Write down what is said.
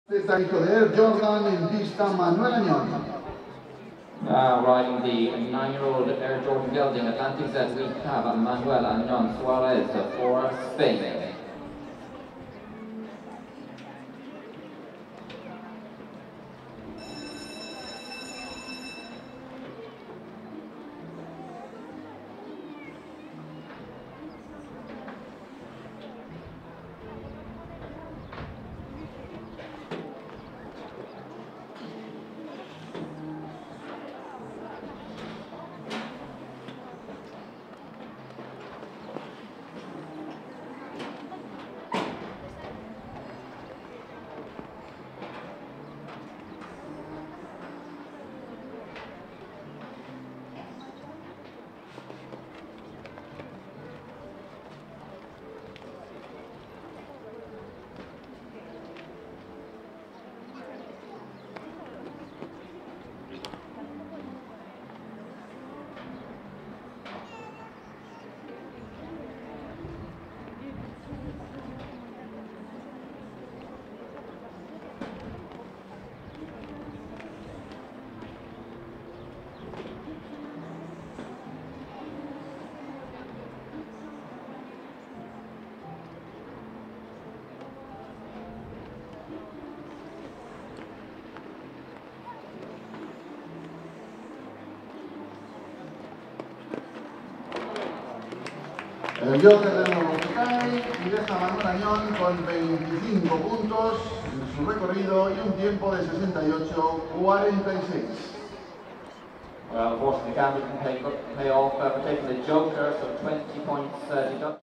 Está hijo de Air Jordan en pista Manuel Añón. Riding the 9-year-old Air Jordan gelding Atlantic Z, we have Manuel Añón Suarez for Spain. El Joker de nuevo que cae y deja a Manuel Añón con 25 puntos en su recorrido y un tiempo de 68.46. Well, unfortunately, Cameron can pay off for taking the Joker, so 20 points deducted.